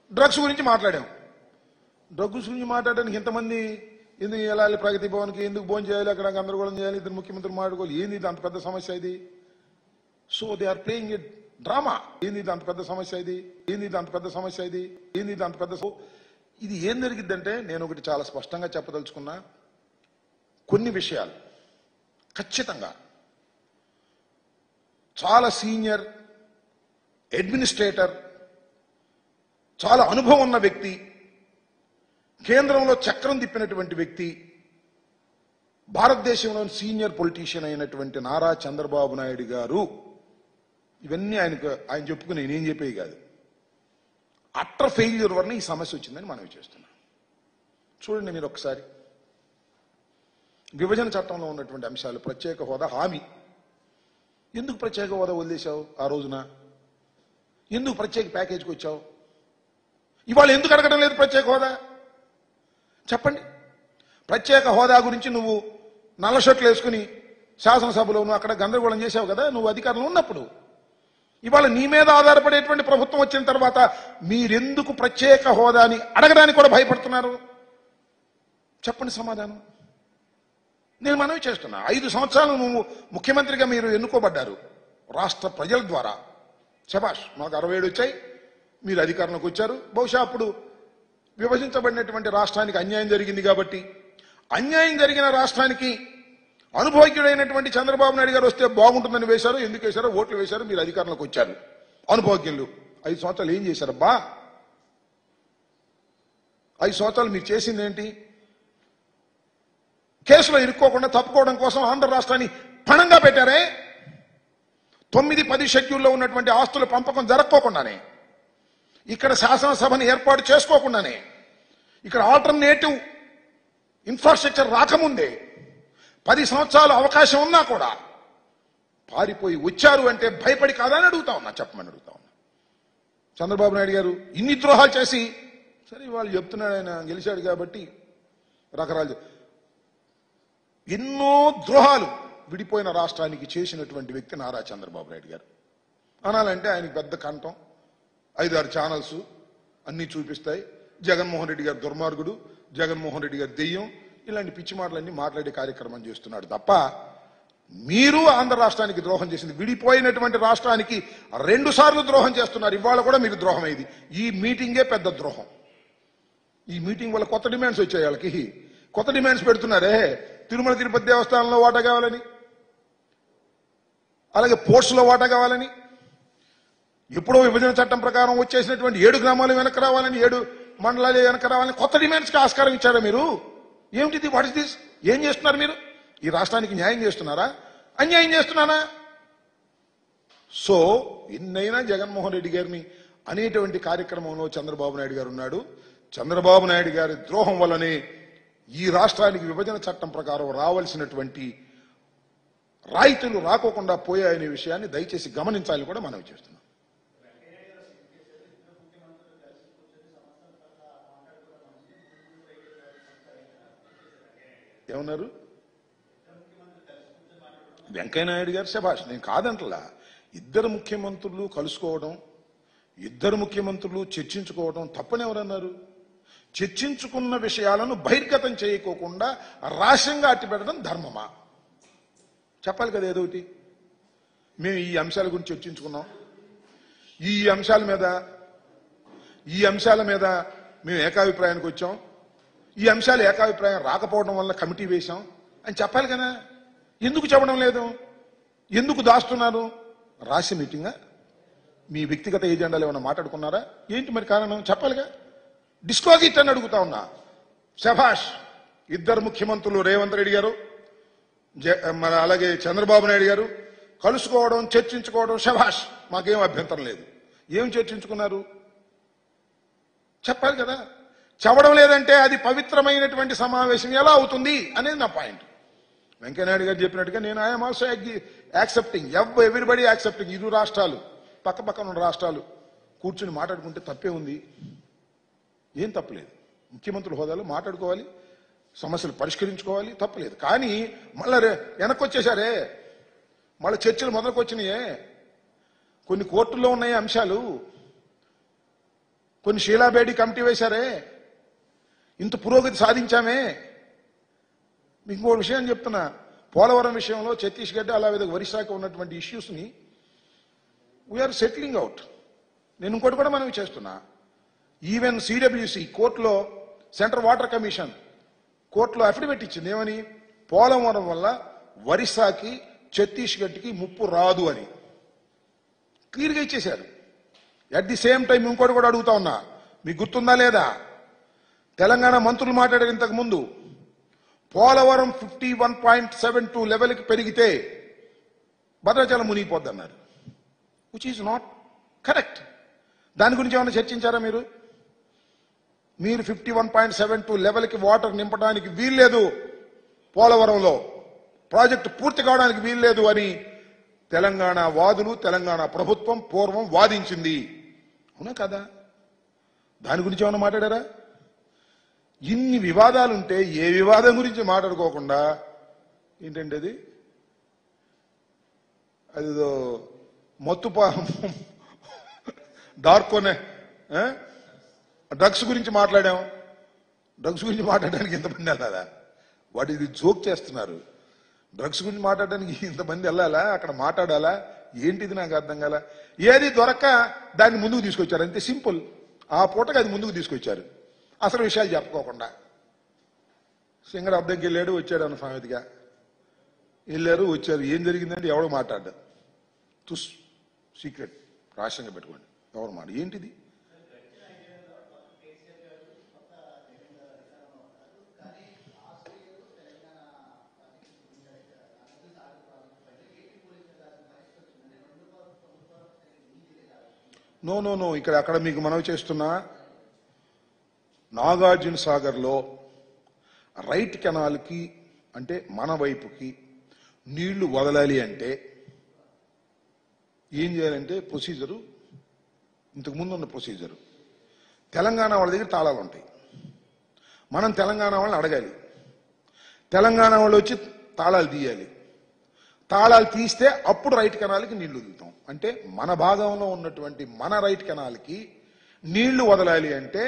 Drugs గురించి మాట్లాడాం. Drugs గురించి మాట్లాడడానికి ఇంతమంది ఎందుకు వెళ్ళాలి, ప్రగతి భవన్కి ఎందుకు భోజనం చేయాలి, అక్కడ గందరగోళం చేయాలి, ఇద్దరు ముఖ్యమంత్రులు మాట్లాడుకోవాలి, ఏంది ఇది అంత పెద్ద సమస్య ఇది? So they are playing it drama. ఏంది ఇది అంత పెద్ద సమస్య ఇది? ఏంది ఇది అంత పెద్ద సమస్య ఇది? ఏంది ఇది అంత పెద్ద? ఇది ఏం జరిగిద్దంటే నేను ఒకటి చాలా స్పష్టంగా చెప్పదలుచుకున్నా. కొన్ని విషయాలు ఖచ్చితంగా చాలా సీనియర్ అడ్మినిస్ట్రేటర్, చాలా అనుభవం ఉన్న వ్యక్తి, కేంద్రంలో చక్రం తిప్పినటువంటి వ్యక్తి, భారతదేశంలోని సీనియర్ పొలిటీషియన్ అయినటువంటి నారా చంద్రబాబు నాయుడు గారు, ఇవన్నీ ఆయన చెప్పుకుని నేనేం చెప్పేవి కాదు, అట్టర్ ఫెయిల్యూర్ వల్ల ఈ సమస్య వచ్చిందని మనవి చేస్తున్నాం. చూడండి మీరు ఒకసారి విభజన చట్టంలో ఉన్నటువంటి అంశాలు, ప్రత్యేక హోదా హామీ. ఎందుకు ప్రత్యేక హోదా వదిలేశావు ఆ రోజున? ఎందుకు ప్రత్యేక ప్యాకేజీకి వచ్చావు? ఇవాళ ఎందుకు అడగడం లేదు ప్రత్యేక హోదా? చెప్పండి. ప్రత్యేక హోదా గురించి నువ్వు నల్ల షర్ట్లు వేసుకుని శాసనసభలో నువ్వు అక్కడ గందరగోళం చేశావు కదా నువ్వు అధికారంలో ఉన్నప్పుడు. ఇవాళ నీ మీద ఆధారపడేటువంటి ప్రభుత్వం వచ్చిన తర్వాత మీరెందుకు ప్రత్యేక హోదాని అడగడానికి కూడా భయపడుతున్నారు? చెప్పండి సమాధానం. నేను మనవి చేస్తున్నా, 5 సంవత్సరాలు నువ్వు ముఖ్యమంత్రిగా మీరు ఎన్నుకోబడ్డారు రాష్ట్ర ప్రజల ద్వారా. శభాష్, మాకు 67 వచ్చాయి, మీరు అధికారంలోకి వచ్చారు. బహుశా అప్పుడు విభజించబడినటువంటి రాష్ట్రానికి అన్యాయం జరిగింది కాబట్టి, అన్యాయం జరిగిన రాష్ట్రానికి అనుభవజ్ఞుడైనటువంటి చంద్రబాబు నాయుడు గారు వస్తే బాగుంటుందని వేశారు. ఎందుకు వేశారో ఓట్లు వేశారు, మీరు అధికారంలోకి వచ్చారు. అనుభవజ్ఞులు 5 సంవత్సరాలు ఏం చేశారబ్బా? 5 సంవత్సరాలు మీరు చేసింది ఏంటి? కేసులో ఇరుక్కోకుండా తప్పుకోవడం కోసం ఆంధ్ర రాష్ట్రాన్ని పణంగా పెట్టారే. 9-10 షెడ్యూల్లో ఉన్నటువంటి ఆస్తుల పంపకం జరగకోకుండానే, ఇక్కడ శాసనసభను ఏర్పాటు చేసుకోకుండానే, ఇక్కడ ఆల్టర్నేటివ్ ఇన్ఫ్రాస్ట్రక్చర్ రాకముందే 10 సంవత్సరాలు అవకాశం ఉన్నా కూడా పారిపోయి వచ్చారు అంటే భయపడి కాదని అడుగుతా ఉన్నా, చెప్పమని అడుగుతా ఉన్నా. చంద్రబాబు నాయుడు గారు ఇన్ని ద్రోహాలు చేసి, సరే వాళ్ళు చెప్తున్నాడు ఆయన గెలిచాడు కాబట్టి రకరాలు, ఎన్నో ద్రోహాలు విడిపోయిన రాష్ట్రానికి చేసినటువంటి వ్యక్తి నారా చంద్రబాబు నాయుడు గారు. అనాలంటే ఆయనకి పెద్ద కంఠం, 5-6 ఛానల్స్ అన్నీ చూపిస్తాయి. జగన్మోహన్ రెడ్డి గారు దుర్మార్గుడు, జగన్మోహన్ రెడ్డి గారు దెయ్యం, ఇలాంటి పిచ్చి మాటలన్నీ మాట్లాడే కార్యక్రమం చేస్తున్నాడు తప్ప, మీరు ఆంధ్ర రాష్ట్రానికి ద్రోహం చేసింది, విడిపోయినటువంటి రాష్ట్రానికి 2 సార్లు ద్రోహం చేస్తున్నారు. ఇవాళ కూడా మీకు ద్రోహం అయింది. ఈ మీటింగే పెద్ద ద్రోహం. ఈ మీటింగ్ వల్ల కొత్త డిమాండ్స్ వచ్చాయి. వాళ్ళకి కొత్త డిమాండ్స్ పెడుతున్నారే, తిరుమల తిరుపతి దేవస్థానంలో వాటా కావాలని, అలాగే పోర్ట్స్లో వాటా కావాలని, ఎప్పుడో విభజన చట్టం ప్రకారం వచ్చేసినటువంటి 7 గ్రామాలు వెనక్కి రావాలని, 7 మండలాలు వెనక్కి రావాలని కొత్త డిమాండ్స్కి ఆస్కారం ఇచ్చారా మీరు? ఏమిటిది? What is this? ఏం చేస్తున్నారు మీరు? ఈ రాష్ట్రానికి న్యాయం చేస్తున్నారా, అన్యాయం చేస్తున్నారా? సో ఎన్నైనా జగన్మోహన్ రెడ్డి గారిని అనేటువంటి కార్యక్రమంలో చంద్రబాబు నాయుడు గారు ఉన్నాడు. చంద్రబాబు నాయుడు గారి ద్రోహం వల్లనే ఈ రాష్ట్రానికి విభజన చట్టం ప్రకారం రావాల్సినటువంటి రాయితీలు రాకోకుండా పోయాయనే విషయాన్ని దయచేసి గమనించాలని కూడా మనం చేస్తున్నాం. ఏమన్నారు? వెంకయ్యనాయుడు గారు శభాష్, నేను కాదంటలా. ఇద్దరు ముఖ్యమంత్రులు కలుసుకోవడం, ఇద్దరు ముఖ్యమంత్రులు చర్చించుకోవడం తప్పని ఎవరన్నారు? చర్చించుకున్న విషయాలను బహిర్గతం చేయకోకుండా రహస్యంగా అట్టిపెట్టడం ధర్మమా? చెప్పాలి కదా ఏదో ఒకటి. మేము ఈ అంశాల గురించి చర్చించుకున్నాం, ఈ అంశాల మీద మేము ఏకాభిప్రాయానికి వచ్చాం, ఈ అంశాలు ఏకాభిప్రాయం రాకపోవడం వల్ల కమిటీ వేశాం అని చెప్పాలి కదా. ఎందుకు చెప్పడం లేదు? ఎందుకు దాస్తున్నారు? రాసి మీటింగా? మీ వ్యక్తిగత ఏజెండాలు ఏమైనా మాట్లాడుకున్నారా ఏంటి? మరి కారణం చెప్పాలిగా. డిస్క్లోజ్ ఇట్ అని అడుగుతా ఉన్నా. శభాష్, ఇద్దరు ముఖ్యమంత్రులు రేవంత్ రెడ్డి గారు అలాగే చంద్రబాబు నాయుడు గారు కలుసుకోవడం, చర్చించుకోవడం శభాష్, మాకేం అభ్యంతరం లేదు. ఏం చర్చించుకున్నారు చెప్పాలి కదా. చెప్పడం లేదంటే అది పవిత్రమైనటువంటి సమావేశం ఎలా అవుతుంది అనేది నా పాయింట్. వెంకయ్యనాయుడు గారు చెప్పినట్టుగా నేను I'm also accepting, everybody accepting. 2 రాష్ట్రాలు పక్క పక్కన ఉన్న రాష్ట్రాలు కూర్చుని మాట్లాడుకుంటే తప్పే ఉంది? ఏం తప్పలేదు. ముఖ్యమంత్రుల హోదాలో మాట్లాడుకోవాలి, సమస్యలు పరిష్కరించుకోవాలి, తప్పలేదు. కానీ మళ్ళీ వెనక్కి వచ్చేసారే, మళ్ళీ చర్చలు మొదలుకొచ్చినాయే, కొన్ని కోర్టుల్లో ఉన్నాయి అంశాలు, కొన్ని షీలాబేడి కమిటీ వేశారే, ఇంత పురోగతి సాధించామే. మీకు ఇంకో విషయం చెప్తున్నా, పోలవరం విషయంలో ఛత్తీస్గఢ్ అలాగే ఒరిస్సాకి ఉన్నటువంటి ఇష్యూస్ని వీఆర్ సెటిలింగ్ అవుట్. నేను ఇంకోటి కూడా మనం చేస్తున్నా, ఈవెన్ సిడబ్ల్యూసి కోర్టులో, సెంట్రల్ వాటర్ కమిషన్ కోర్టులో అఫిడవిట్ ఇచ్చింది. ఏమని? పోలవరం వల్ల ఒరిస్సాకి ఛత్తీస్గఢ్కి ముప్పు రాదు అని క్లియర్గా ఇచ్చేశారు. అట్ ది సేమ్ టైం ఇంకోటి కూడా అడుగుతా ఉన్నా, మీకు గుర్తుందా లేదా? తెలంగాణ మంత్రులు మాట్లాడారు ఇంతకు ముందు, పోలవరం 51.72 లెవెల్కి పెరిగితే భద్రాచలం మునిగిపోద్ది అన్నారు, విచ్ ఈజ్ నాట్ కరెక్ట్. దాని గురించి ఏమైనా చర్చించారా మీరు? మీరు 51.72 లెవెల్కి వాటర్ నింపడానికి వీల్లేదు, పోలవరంలో ప్రాజెక్టు పూర్తి కావడానికి వీల్లేదు అని తెలంగాణ వాదులు, తెలంగాణ ప్రభుత్వం పూర్వం వాదించింది. అవునా కదా? దాని గురించి ఏమైనా మాట్లాడారా? ఇన్ని వివాదాలుంటే ఏ వివాదం గురించి మాట్లాడుకోకుండా ఏంటంటే అదిదో మత్తుపా డార్కోనే డ్రగ్స్ గురించి మాట్లాడాం. డ్రగ్స్ గురించి మాట్లాడడానికి ఇంతమంది వెళ్ళాలా? వాటి ఇది జోక్ చేస్తున్నారు. డ్రగ్స్ గురించి మాట్లాడడానికి ఇంతమంది వెళ్ళాలా? అక్కడ మాట్లాడాలా? ఏంటిది నాకు అర్థం కాల. ఏది దొరక్క దాన్ని ముందుకు తీసుకొచ్చారు, అంతే సింపుల్. ఆ పూటకి అది ముందుకు తీసుకొచ్చారు, అసలు విషయాలు చెప్పుకోకుండా. సింగర్ అద్దెకి వెళ్ళాడు, వచ్చాడు అన్న సామెతగా వెళ్ళారు, వచ్చారు. ఏం జరిగిందంటే ఎవడు మాట్లాడ్డా, తుస్ సీక్రెట్ రహస్యంగా పెట్టుకోండి, ఎవరు మాట ఏంటిది? నో నో నో ఇక్కడ అక్కడ మీకు మనవి చేస్తున్నా, నాగార్జున సాగర్లో రైట్ కెనాల్కి అంటే మన వైపుకి నీళ్లు వదలాలి అంటే ఏం చేయాలంటే ప్రొసీజరు, ఇంతకుముందు ఉన్న ప్రొసీజరు. తెలంగాణ వాళ్ళ దగ్గర తాళాలు ఉంటాయి, మనం తెలంగాణ వాళ్ళని అడగాలి, తెలంగాణ వాళ్ళు వచ్చి తాళాలు తీయాలి. తాళాలు తీస్తే అప్పుడు రైట్ కెనాల్కి నీళ్లు వదులుతాం. అంటే మన భాగంలో ఉన్నటువంటి మన రైట్ కెనాల్కి నీళ్లు వదలాలి అంటే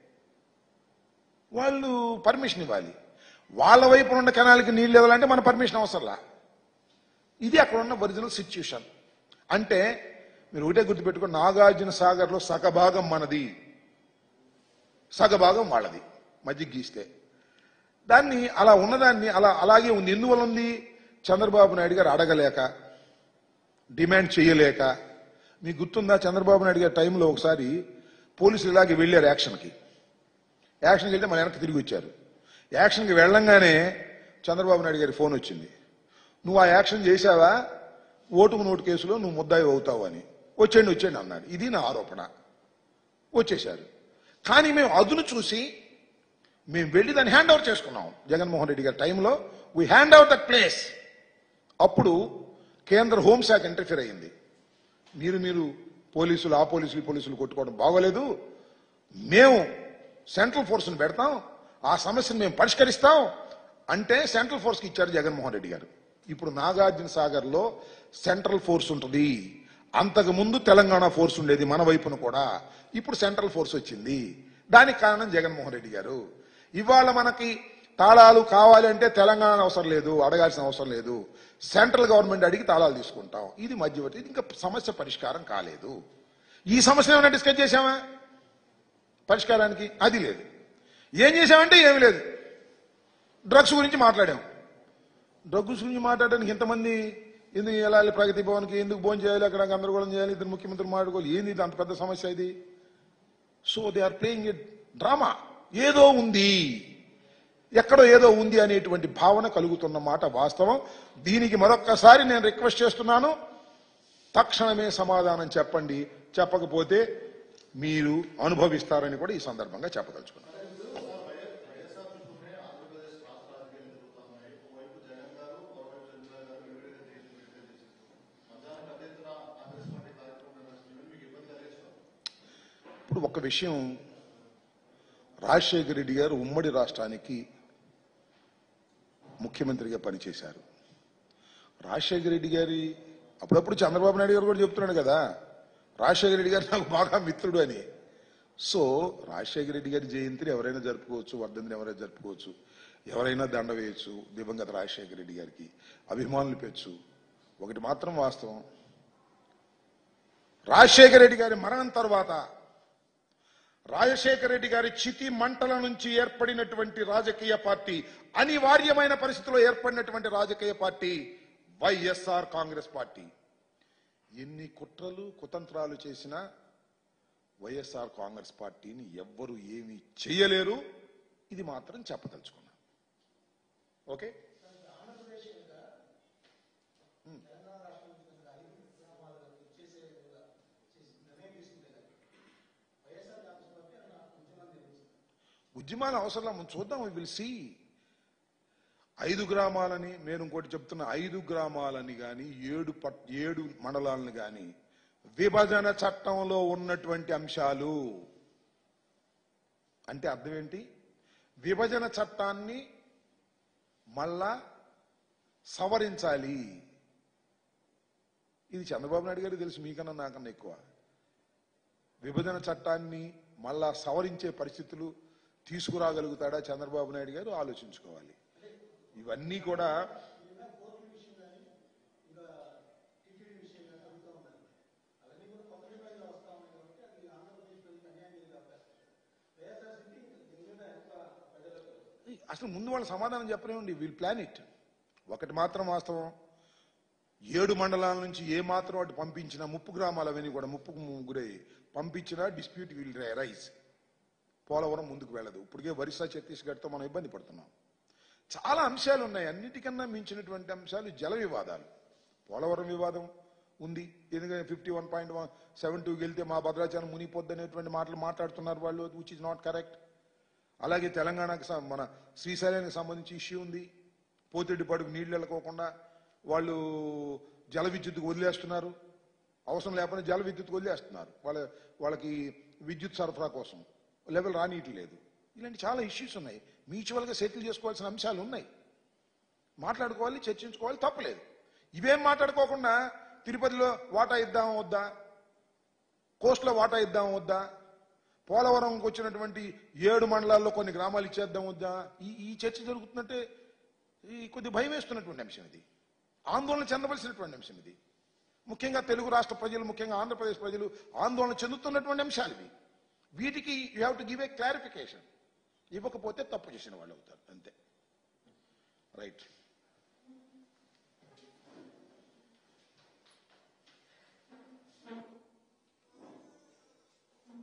వాళ్ళు పర్మిషన్ ఇవ్వాలి. వాళ్ళ వైపు ఉన్న కెనాల్కి నీళ్లు ఇవ్వాలంటే మన పర్మిషన్ అవసరంలా. ఇది అక్కడ ఉన్న ఒరిజినల్ సిచ్యుయేషన్. అంటే మీరు ఒకటే గుర్తుపెట్టుకుని, నాగార్జున సాగర్లో సగభాగం మనది, సగభాగం వాళ్ళది, మధ్య గీస్తే. దాన్ని అలా ఉన్నదాన్ని అలాగే ఉంది. ఎందువల్ల ఉంది? చంద్రబాబు నాయుడు గారు అడగలేక, డిమాండ్ చేయలేక. మీకు గుర్తుందా, చంద్రబాబు నాయుడు గారి టైంలో ఒకసారి పోలీసులు ఇలాగే వెళ్ళారు యాక్షన్కి వెళ్తే మన వెనక్కి తిరిగి వచ్చారు. యాక్షన్కి వెళ్ళంగానే చంద్రబాబు నాయుడు గారి ఫోన్ వచ్చింది, నువ్వు ఆ యాక్షన్ చేశావా, ఓటుకు నోటు కేసులో నువ్వు ముద్దాయి అవుతావు అని. వచ్చేయండి అన్నాడు. ఇది నా ఆరోపణ. వచ్చేశారు. కానీ మేము అదును చూసి మేము వెళ్ళి దాన్ని హ్యాండ్ ఓవర్ చేసుకున్నాం. జగన్మోహన్ రెడ్డి గారి టైంలో we hand over that place. అప్పుడు కేంద్ర హోంశాఖ ఇంటర్ఫియర్ అయ్యింది. మీరు పోలీసులు ఆ పోలీసులు కొట్టుకోవడం బాగోలేదు, మేము సెంట్రల్ ఫోర్స్ని పెడతాం, ఆ సమస్యను మేము పరిష్కరిస్తాం అంటే సెంట్రల్ ఫోర్స్కి ఇచ్చారు జగన్మోహన్ రెడ్డి గారు. ఇప్పుడు నాగార్జున సాగర్లో సెంట్రల్ ఫోర్స్ ఉంటుంది. అంతకు ముందు తెలంగాణ ఫోర్స్ ఉండేది మన వైపున కూడా, ఇప్పుడు సెంట్రల్ ఫోర్స్ వచ్చింది. దానికి కారణం జగన్మోహన్ రెడ్డి గారు. ఇవాళ మనకి తాళాలు కావాలి అంటే తెలంగాణ అవసరం లేదు, అడగాల్సిన అవసరం లేదు, సెంట్రల్ గవర్నమెంట్ అడిగి తాళాలు తీసుకుంటాం. ఇది మధ్యవర్తి. ఇది ఇంకా సమస్య పరిష్కారం కాలేదు. ఈ సమస్య ఏమైనా డిస్కస్ చేశామా పరిష్కారానికి? అది లేదు. ఏం చేశామంటే ఏమి లేదు. డ్రగ్స్ గురించి మాట్లాడాం. డ్రగ్స్ గురించి మాట్లాడడానికి ఇంతమంది ఎందుకు వెళ్ళాలి ప్రగతి భవన్కి, ఎందుకు భోజనం చేయాలి, అక్కడ గందరగోళం చేయాలి, ఇద్దరు ముఖ్యమంత్రులు మాట్లాడుకోవాలి, ఏంది ఇది అంత పెద్ద సమస్య ఇది? So they are playing a drama. ఏదో ఉంది, ఎక్కడో ఏదో ఉంది అనేటువంటి భావన కలుగుతున్న మాట వాస్తవం. దీనికి మరొక్కసారి నేను రిక్వెస్ట్ చేస్తున్నాను, తక్షణమే సమాధానం చెప్పండి. చెప్పకపోతే మీరు అనుభవిస్తారని కూడా ఈ సందర్భంగా చెప్పదలుచుకున్నాను. ఇప్పుడు ఒక విషయం, రాజశేఖర రెడ్డి గారు ఉమ్మడి రాష్ట్రానికి ముఖ్యమంత్రిగా పనిచేశారు. రాజశేఖర రెడ్డి గారి అప్పుడప్పుడు చంద్రబాబు నాయుడు గారు కూడా చెప్తున్నాడు కదా, రాజశేఖర రెడ్డి గారు నాకు బాగా మిత్రుడు అని. సో రాజశేఖర రెడ్డి గారి జయంతిని ఎవరైనా జరుపుకోవచ్చు, వర్ధంతిని ఎవరైనా జరుపుకోవచ్చు, ఎవరైనా దండ వేయచ్చు దివంగత రాజశేఖర రెడ్డి గారికి, అభిమానులు పెంచు. ఒకటి మాత్రం వాస్తవం, రాజశేఖర రెడ్డి గారి మరణం తర్వాత రాజశేఖర రెడ్డి గారి చితి మంటల నుంచి ఏర్పడినటువంటి రాజకీయ పార్టీ, అనివార్యమైన పరిస్థితుల్లో ఏర్పడినటువంటి రాజకీయ పార్టీ వైఎస్ఆర్ కాంగ్రెస్ పార్టీ. ఎన్ని కుట్రలు కుతంత్రాలు చేసినా వైఎస్ఆర్ కాంగ్రెస్ పార్టీని ఎవ్వరూ ఏమీ చేయలేరు. ఇది మాత్రం చెప్పదలుచుకున్నా. ఓకే, ఉద్యమాల అవసరం చూద్దాం. We will see. 5 గ్రామాలని నేను ఇంకోటి చెప్తున్నా, 5 గ్రామాలని కానీ 7 మండలాలను కానీ విభజన చట్టంలో ఉన్నటువంటి అంశాలు అంటే అర్థం ఏంటి? విభజన చట్టాన్ని మళ్ళా సవరించాలి. ఇది చంద్రబాబు నాయుడు గారికి తెలుసు, మీకన్నా నాకన్నా ఎక్కువ. విభజన చట్టాన్ని మళ్ళా సవరించే పరిస్థితులు తీసుకురాగలుగుతాడా చంద్రబాబు నాయుడు గారు? ఆలోచించుకోవాలి. ఇవన్నీ కూడా అసలు ముందు వాళ్ళ సమాధానం చెప్పలేమండి. Will plan it. ఒకటి మాత్రం వాస్తవం, 7 మండలాల నుంచి ఏ మాత్రం అటు పంపించినా, 30 గ్రామాలు అవన్నీ కూడా ముప్పుకు గురై పంపించినా డిస్ప్యూట్ విల్ రైజ్. పోలవరం ముందుకు వెళ్ళదు. ఇప్పటికే ఒరిస్సా ఛత్తీస్గఢ్తో మనం ఇబ్బంది పడుతున్నాం. చాలా అంశాలు ఉన్నాయి. అన్నిటికన్నా మించినటువంటి అంశాలు జల వివాదాలు. పోలవరం వివాదం ఉంది, ఎందుకంటే 51.72 వెళ్తే మా భద్రాచలం మునిగిపోద్ది అనేటువంటి మాటలు మాట్లాడుతున్నారు వాళ్ళు, విచ్ ఇస్ నాట్ కరెక్ట్. అలాగే తెలంగాణకు మన శ్రీశైలానికి సంబంధించి ఇష్యూ ఉంది. పోతిరెడ్డిపాడుకు నీళ్లు వెళ్ళకోకుండా వాళ్ళు జల విద్యుత్తుకు వదిలేస్తున్నారు. అవసరం లేకపోతే జల విద్యుత్తుకు వదిలేస్తున్నారు. వాళ్ళకి విద్యుత్ సరఫరా కోసం లెవెల్ రానియట్లేదు. ఇలాంటి చాలా ఇష్యూస్ ఉన్నాయి. మ్యూచువల్గా సెటిల్ చేసుకోవాల్సిన అంశాలు ఉన్నాయి. మాట్లాడుకోవాలి, చర్చించుకోవాలి, తప్పలేదు. ఇవేం మాట్లాడుకోకుండా తిరుపతిలో వాటా ఇద్దామా వద్దా, కోస్ట్లో వాటా ఇద్దామా వద్దా, పోలవరంకి వచ్చినటువంటి 7 మండలాల్లో కొన్ని గ్రామాలు ఇచ్చేద్దాం వద్దా, ఈ చర్చ జరుగుతుందంటే కొద్ది భయం వేస్తున్నటువంటి అంశం ఇది. ఆందోళన చెందవలసినటువంటి అంశం ఇది. ముఖ్యంగా తెలుగు రాష్ట్ర ప్రజలు, ముఖ్యంగా ఆంధ్రప్రదేశ్ ప్రజలు ఆందోళన చెందుతున్నటువంటి అంశాలు ఇవి. వీటికి you have to give a clarification. ఇవ్వకపోతే తప్పు చేసిన వాళ్ళు అవుతారు, అంతే. రైట్.